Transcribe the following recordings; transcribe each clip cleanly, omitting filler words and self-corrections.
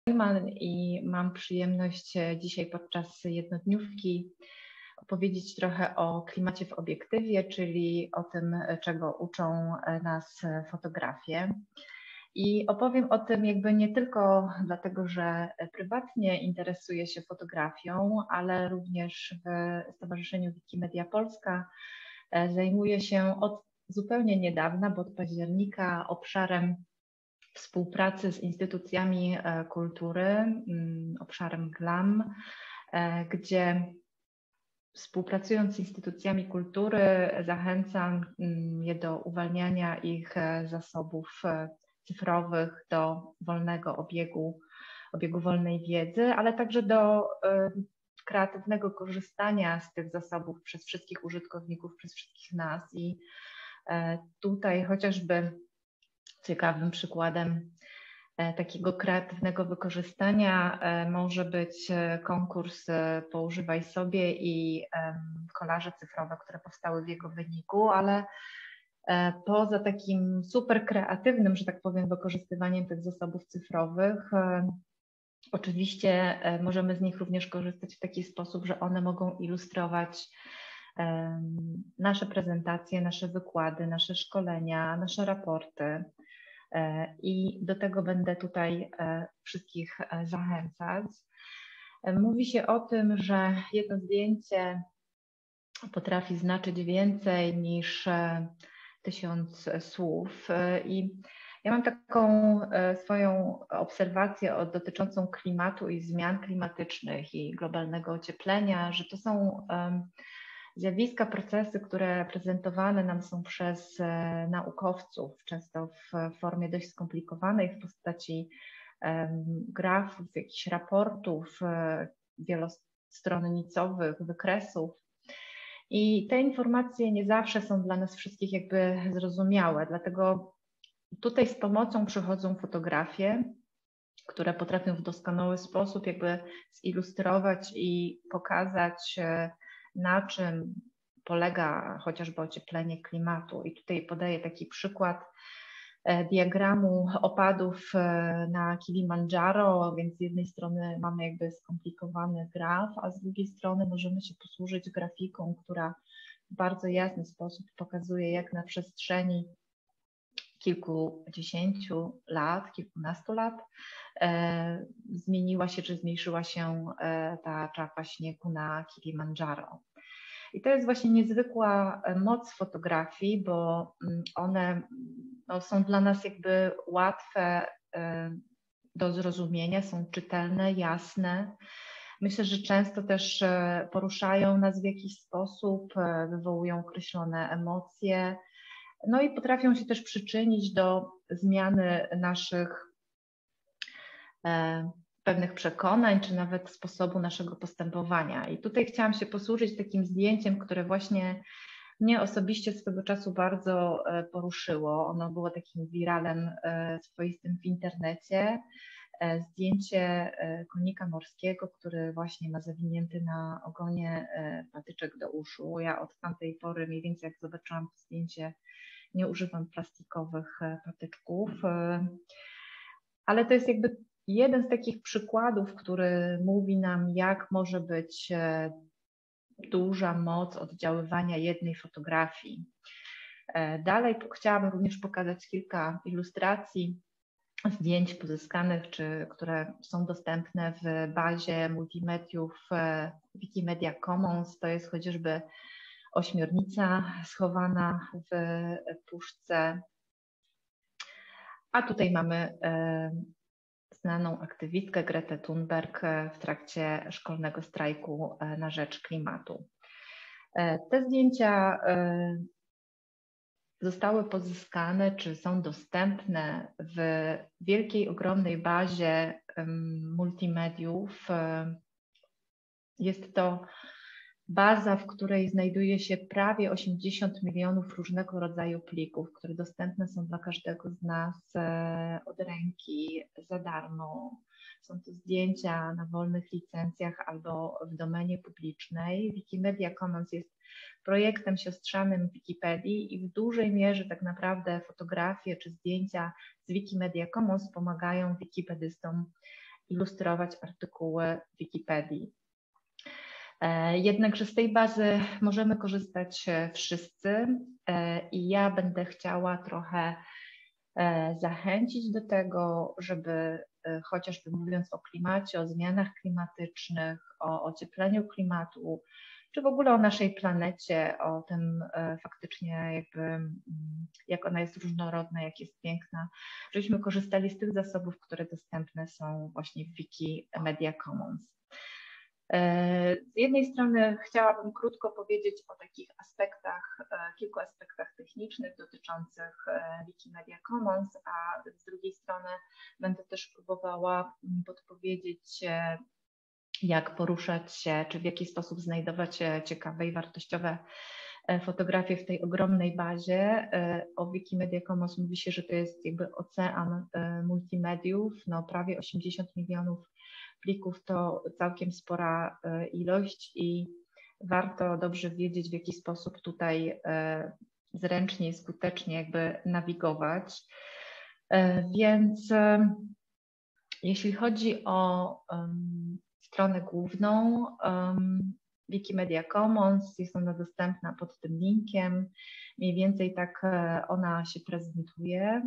Neumann i mam przyjemność dzisiaj podczas jednodniówki opowiedzieć trochę o klimacie w obiektywie, czyli o tym, czego uczą nas fotografie. I opowiem o tym jakby nie tylko dlatego, że prywatnie interesuję się fotografią, ale również w Stowarzyszeniu Wikimedia Polska zajmuję się od zupełnie niedawna, bo od października, obszarem współpracy z instytucjami kultury, obszarem GLAM, gdzie współpracując z instytucjami kultury zachęcam je do uwalniania ich zasobów cyfrowych do wolnego obiegu wolnej wiedzy, ale także do kreatywnego korzystania z tych zasobów przez wszystkich użytkowników, przez wszystkich nas. I tutaj chociażby ciekawym przykładem takiego kreatywnego wykorzystania może być konkurs Poużywaj sobie i kolaże cyfrowe, które powstały w jego wyniku, ale poza takim super kreatywnym, że tak powiem, wykorzystywaniem tych zasobów cyfrowych, oczywiście możemy z nich również korzystać w taki sposób, że one mogą ilustrować nasze prezentacje, nasze wykłady, nasze szkolenia, nasze raporty. I do tego będę tutaj wszystkich zachęcać. Mówi się o tym, że jedno zdjęcie potrafi znaczyć więcej niż 1000 słów. I ja mam taką swoją obserwację dotyczącą klimatu i zmian klimatycznych i globalnego ocieplenia, że to są zjawiska, procesy, które prezentowane nam są przez naukowców, często w formie dość skomplikowanej, w postaci grafów, jakichś raportów wielostronnicowych, wykresów. I te informacje nie zawsze są dla nas wszystkich jakby zrozumiałe, dlatego tutaj z pomocą przychodzą fotografie, które potrafią w doskonały sposób jakby zilustrować i pokazać, na czym polega chociażby ocieplenie klimatu. I tutaj podaję taki przykład diagramu opadów na Kilimandżaro, więc z jednej strony mamy jakby skomplikowany graf, a z drugiej strony możemy się posłużyć grafiką, która w bardzo jasny sposób pokazuje, jak na przestrzeni kilkudziesięciu lat, kilkunastu lat zmieniła się czy zmniejszyła się ta czapa śniegu na Kilimandżaro. I to jest właśnie niezwykła moc fotografii, bo one są dla nas jakby łatwe do zrozumienia, są czytelne, jasne. Myślę, że często też poruszają nas w jakiś sposób, wywołują określone emocje, no i potrafią się też przyczynić do zmiany naszych pewnych przekonań, czy nawet sposobu naszego postępowania. I tutaj chciałam się posłużyć takim zdjęciem, które właśnie mnie osobiście swego czasu bardzo poruszyło. Ono było takim wiralem swoistym w internecie. Zdjęcie konika morskiego, który właśnie ma zawinięty na ogonie patyczek do uszu. Ja od tamtej pory, mniej więcej jak zobaczyłam to zdjęcie, nie używam plastikowych patyczków, ale to jest jakby jeden z takich przykładów, który mówi nam, jak może być duża moc oddziaływania jednej fotografii. Dalej chciałabym również pokazać kilka ilustracji zdjęć pozyskanych, które są dostępne w bazie multimediów Wikimedia Commons. To jest chociażby ośmiornica schowana w puszce. A tutaj mamy znaną aktywistkę Gretę Thunberg w trakcie szkolnego strajku na rzecz klimatu. Te zdjęcia zostały pozyskane, czy są dostępne w wielkiej, ogromnej bazie multimediów. Jest to baza, w której znajduje się prawie 80 milionów różnego rodzaju plików, które dostępne są dla każdego z nas od ręki, za darmo. Są to zdjęcia na wolnych licencjach albo w domenie publicznej. Wikimedia Commons jest projektem siostrzanym Wikipedii i w dużej mierze tak naprawdę fotografie czy zdjęcia z Wikimedia Commons pomagają wikipedystom ilustrować artykuły Wikipedii. Jednakże z tej bazy możemy korzystać wszyscy i ja będę chciała trochę zachęcić do tego, żeby chociażby mówiąc o klimacie, o zmianach klimatycznych, o ociepleniu klimatu, czy w ogóle o naszej planecie, o tym faktycznie jakby jak ona jest różnorodna, jak jest piękna, żebyśmy korzystali z tych zasobów, które dostępne są właśnie w Wikimedia Commons. Z jednej strony chciałabym krótko powiedzieć o takich aspektach, kilku aspektach technicznych dotyczących Wikimedia Commons, a z drugiej strony będę też próbowała podpowiedzieć, jak poruszać się, czy w jaki sposób znajdować ciekawe i wartościowe fotografie w tej ogromnej bazie. O Wikimedia Commons mówi się, że to jest jakby ocean multimediów, no prawie 80 milionów plików to całkiem spora ilość i warto dobrze wiedzieć, w jaki sposób tutaj zręcznie i skutecznie jakby nawigować. Więc jeśli chodzi o stronę główną Wikimedia Commons, jest ona dostępna pod tym linkiem. Mniej więcej tak ona się prezentuje.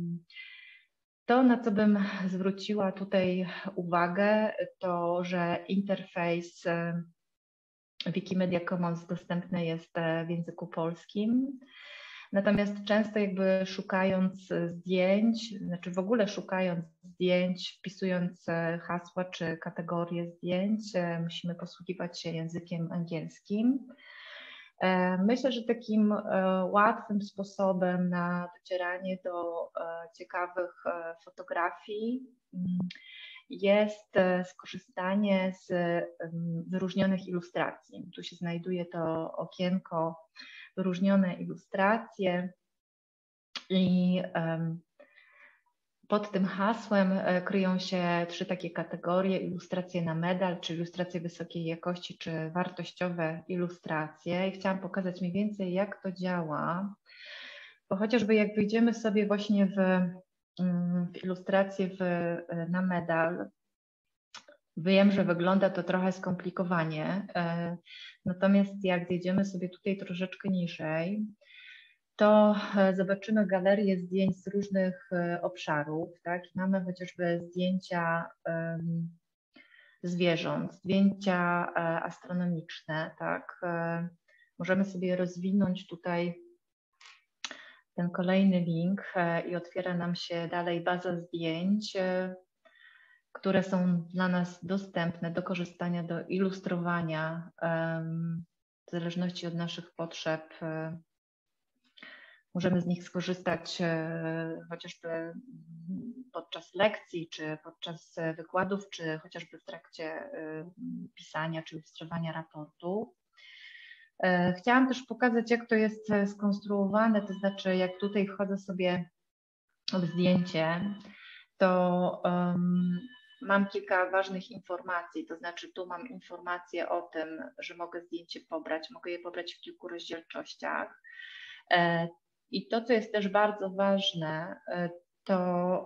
To, na co bym zwróciła tutaj uwagę, to, że interfejs Wikimedia Commons dostępny jest w języku polskim. Natomiast często jakby szukając zdjęć, znaczy w ogóle szukając zdjęć, wpisując hasła czy kategorie zdjęć, musimy posługiwać się językiem angielskim. Myślę, że takim łatwym sposobem na docieranie do ciekawych fotografii jest skorzystanie z wyróżnionych ilustracji. Tu się znajduje to okienko wyróżnione ilustracje i pod tym hasłem kryją się 3 takie kategorie: ilustracje na medal, czy ilustracje wysokiej jakości, czy wartościowe ilustracje. I chciałam pokazać mniej więcej, jak to działa, bo chociażby jak wyjdziemy sobie właśnie w ilustrację na medal, wiem, że wygląda to trochę skomplikowanie, natomiast jak zjedziemy sobie tutaj troszeczkę niżej, to zobaczymy galerię zdjęć z różnych obszarów, tak? Mamy chociażby zdjęcia zwierząt, zdjęcia astronomiczne, tak? Możemy sobie rozwinąć tutaj ten kolejny link i otwiera nam się dalej baza zdjęć, które są dla nas dostępne do korzystania, do ilustrowania w zależności od naszych potrzeb. Możemy z nich skorzystać chociażby podczas lekcji, czy podczas wykładów, czy chociażby w trakcie pisania, czy ilustrowania raportu. Chciałam też pokazać, jak to jest skonstruowane, to znaczy jak tutaj wchodzę sobie w zdjęcie, to mam kilka ważnych informacji, to znaczy tu mam informację o tym, że mogę zdjęcie pobrać, mogę je pobrać w kilku rozdzielczościach. I to, co jest też bardzo ważne, to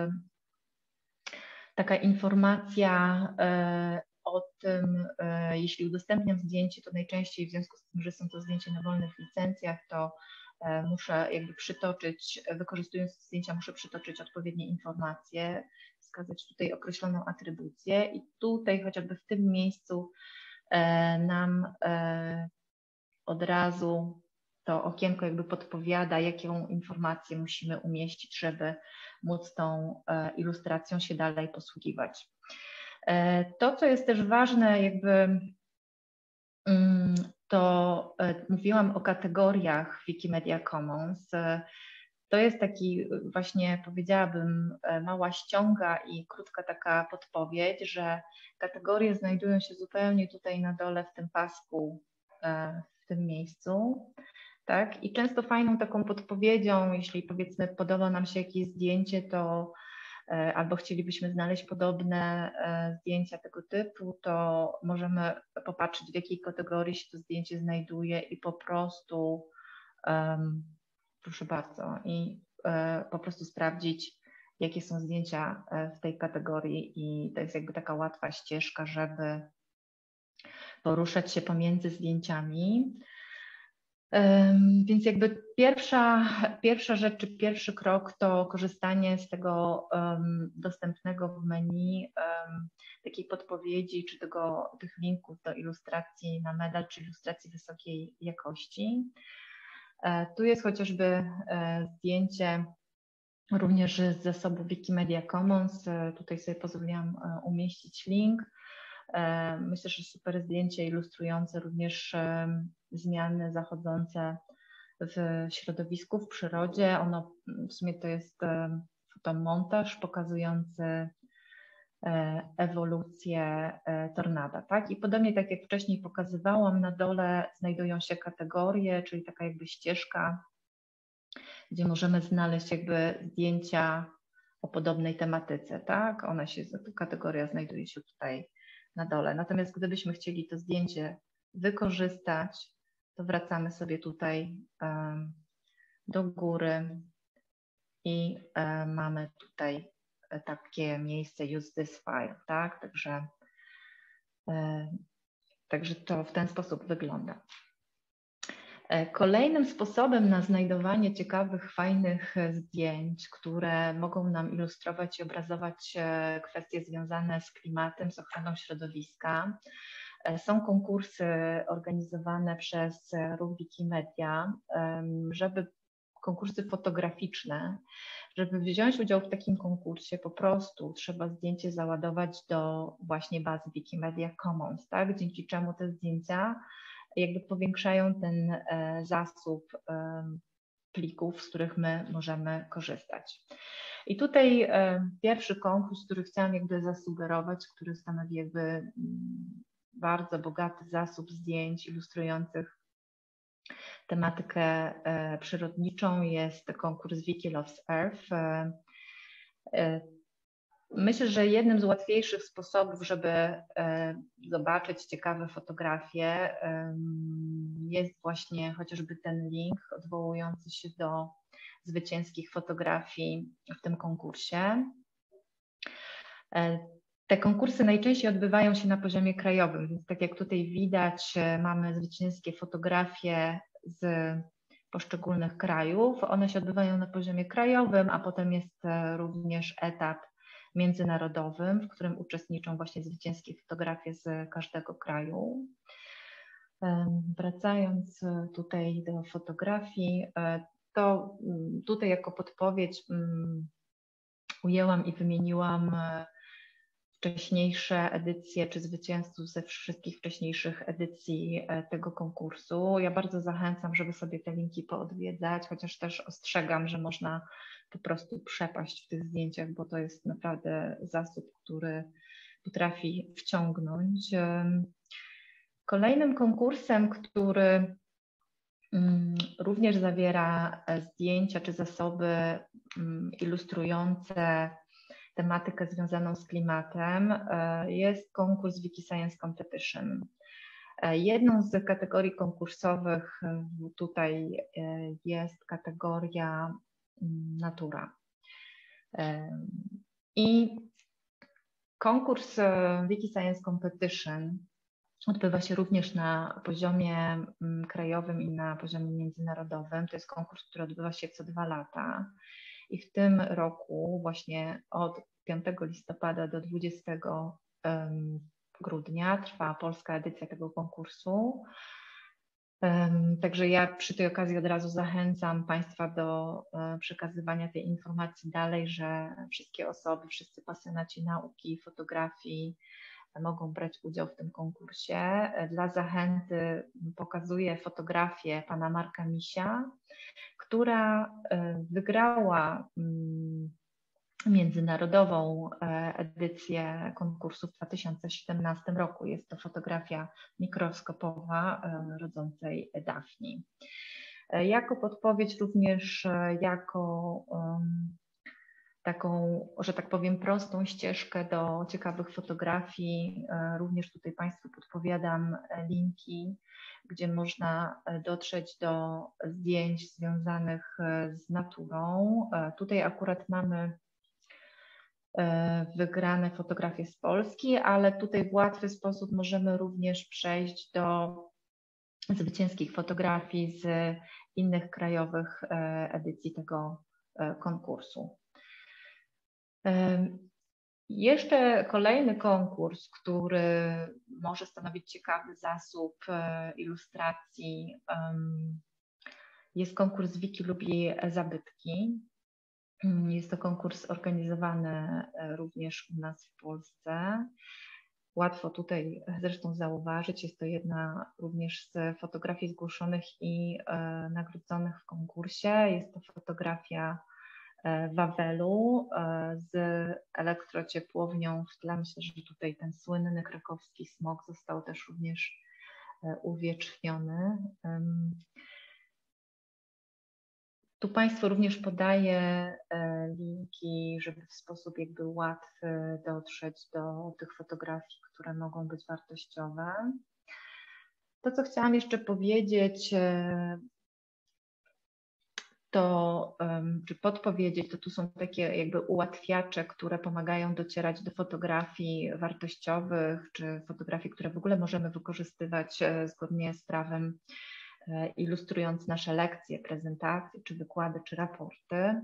taka informacja o tym, jeśli udostępniam zdjęcie, to najczęściej w związku z tym, że są to zdjęcia na wolnych licencjach, to muszę jakby przytoczyć, wykorzystując zdjęcia, muszę przytoczyć odpowiednie informacje, wskazać tutaj określoną atrybucję i tutaj chociażby w tym miejscu nam od razu to okienko jakby podpowiada, jaką informację musimy umieścić, żeby móc tą ilustracją się dalej posługiwać. To, co jest też ważne, jakby to mówiłam o kategoriach Wikimedia Commons. To jest taki właśnie, powiedziałabym, mała ściąga i krótka taka podpowiedź, że kategorie znajdują się zupełnie tutaj na dole w tym pasku, w tym miejscu. Tak? I często fajną taką podpowiedzią, jeśli powiedzmy podoba nam się jakieś zdjęcie, to albo chcielibyśmy znaleźć podobne zdjęcia tego typu, to możemy popatrzeć, w jakiej kategorii się to zdjęcie znajduje i po prostu, proszę bardzo, i po prostu sprawdzić, jakie są zdjęcia w tej kategorii i to jest jakby taka łatwa ścieżka, żeby poruszać się pomiędzy zdjęciami. Więc jakby pierwsza rzecz, czy pierwszy krok to korzystanie z tego dostępnego w menu takiej podpowiedzi, czy tych linków do ilustracji na medal, czy ilustracji wysokiej jakości. Tu jest chociażby zdjęcie również z zasobu Wikimedia Commons. Tutaj sobie pozwoliłam umieścić link. Myślę, że super zdjęcie ilustrujące również zmiany zachodzące w środowisku, w przyrodzie. Ono w sumie to jest fotomontaż pokazujący ewolucję tornada, tak? I podobnie tak jak wcześniej pokazywałam, na dole znajdują się kategorie, czyli taka jakby ścieżka, gdzie możemy znaleźć jakby zdjęcia o podobnej tematyce, tak? Kategoria znajduje się tutaj na dole. Natomiast gdybyśmy chcieli to zdjęcie wykorzystać, to wracamy sobie tutaj do góry i mamy tutaj takie miejsce Use this file, tak? Także to w ten sposób wygląda. Kolejnym sposobem na znajdowanie ciekawych, fajnych zdjęć, które mogą nam ilustrować i obrazować kwestie związane z klimatem, z ochroną środowiska, są konkursy organizowane przez ruch Wikimedia, konkursy fotograficzne. Żeby wziąć udział w takim konkursie, po prostu trzeba zdjęcie załadować do właśnie bazy Wikimedia Commons, tak? Dzięki czemu te zdjęcia jakby powiększają ten zasób plików, z których my możemy korzystać. I tutaj pierwszy konkurs, który chciałam jakby zasugerować, który stanowi jakby bardzo bogaty zasób zdjęć ilustrujących tematykę przyrodniczą, jest konkurs Wiki Loves Earth. Myślę, że jednym z łatwiejszych sposobów, żeby zobaczyć ciekawe fotografie, jest właśnie chociażby ten link odwołujący się do zwycięskich fotografii w tym konkursie. Te konkursy najczęściej odbywają się na poziomie krajowym, więc tak jak tutaj widać, mamy zwycięskie fotografie z poszczególnych krajów. One się odbywają na poziomie krajowym, a potem jest również etap międzynarodowym, w którym uczestniczą właśnie zwycięskie fotografie z każdego kraju. Wracając tutaj do fotografii, to tutaj jako podpowiedź ujęłam i wymieniłam wcześniejsze edycje, czy zwycięzców ze wszystkich wcześniejszych edycji tego konkursu. Ja bardzo zachęcam, żeby sobie te linki poodwiedzać, chociaż też ostrzegam, że można po prostu przepaść w tych zdjęciach, bo to jest naprawdę zasób, który potrafi wciągnąć. Kolejnym konkursem, który również zawiera zdjęcia czy zasoby ilustrujące tematykę związaną z klimatem, jest konkurs Wikiscience Competition. Jedną z kategorii konkursowych tutaj jest kategoria natura. I konkurs Wikiscience Competition odbywa się również na poziomie krajowym i na poziomie międzynarodowym. To jest konkurs, który odbywa się co 2 lata. I w tym roku właśnie od 5 listopada do 20 grudnia trwa polska edycja tego konkursu. Także ja przy tej okazji od razu zachęcam Państwa do przekazywania tej informacji dalej, że wszystkie osoby, wszyscy pasjonaci nauki, fotografii mogą brać udział w tym konkursie. Dla zachęty pokazuję fotografię pana Marka Misia, która wygrała międzynarodową edycję konkursu w 2017 roku. Jest to fotografia mikroskopowa rodzącej Dafni. Jako podpowiedź również jako taką, że tak powiem, prostą ścieżkę do ciekawych fotografii. Również tutaj Państwu podpowiadam linki, gdzie można dotrzeć do zdjęć związanych z naturą. Tutaj akurat mamy wygrane fotografie z Polski, ale tutaj w łatwy sposób możemy również przejść do zwycięskich fotografii z innych krajowych edycji tego konkursu. Jeszcze kolejny konkurs, który może stanowić ciekawy zasób ilustracji, jest konkurs Wiki lubi zabytki. Jest to konkurs organizowany również u nas w Polsce. Łatwo tutaj zresztą zauważyć, jest to jedna również z fotografii zgłoszonych i nagrodzonych w konkursie. Jest to fotografia Wawelu z elektrociepłownią w tle. Myślę, że tutaj ten słynny krakowski smog został też również uwieczniony. Tu Państwu również podaję linki, żeby w sposób jakby łatwy dotrzeć do tych fotografii, które mogą być wartościowe. To, co chciałam jeszcze powiedzieć, czy podpowiedzieć, to tu są takie jakby ułatwiacze, które pomagają docierać do fotografii wartościowych, czy fotografii, które w ogóle możemy wykorzystywać zgodnie z prawem, ilustrując nasze lekcje, prezentacje, czy wykłady, czy raporty.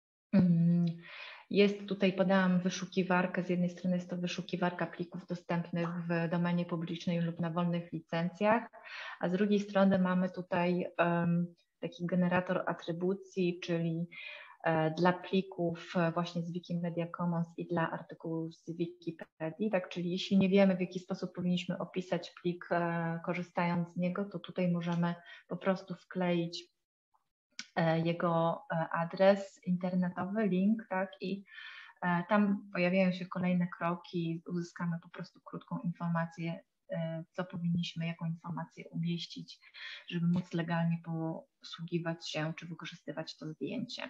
Jest tutaj, podałam wyszukiwarkę, z jednej strony jest to wyszukiwarka plików dostępnych w domenie publicznej lub na wolnych licencjach, a z drugiej strony mamy tutaj taki generator atrybucji, czyli dla plików właśnie z Wikimedia Commons i dla artykułów z Wikipedii, tak, czyli jeśli nie wiemy, w jaki sposób powinniśmy opisać plik korzystając z niego, to tutaj możemy po prostu wkleić jego adres internetowy, link, tak, i tam pojawiają się kolejne kroki, uzyskamy po prostu krótką informację, co powinniśmy, jaką informację umieścić, żeby móc legalnie posługiwać się czy wykorzystywać to zdjęcie.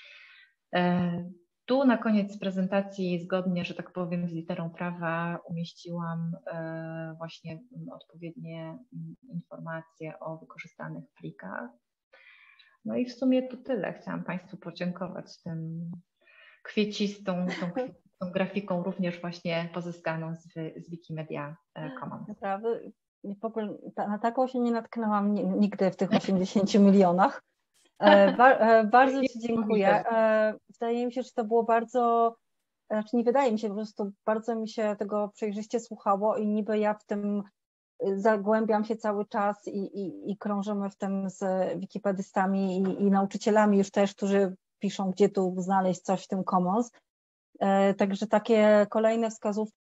Tu na koniec prezentacji, zgodnie, że tak powiem, z literą prawa, umieściłam właśnie odpowiednie informacje o wykorzystanych plikach. No i w sumie to tyle. Chciałam Państwu podziękować tym kwiecistą grafiką, również właśnie pozyskaną z Wikimedia Commons. Naprawdę, w ogóle na taką się nie natknęłam nigdy w tych 80 milionach. Bardzo Ci dziękuję. Wydaje mi się, że to było bardzo, znaczy nie wydaje mi się, po prostu bardzo mi się tego przejrzyście słuchało i niby ja w tym zagłębiam się cały czas i krążymy w tym z wikipedystami i nauczycielami już też, którzy piszą, gdzie tu znaleźć coś w tym Commons. Także takie kolejne wskazówki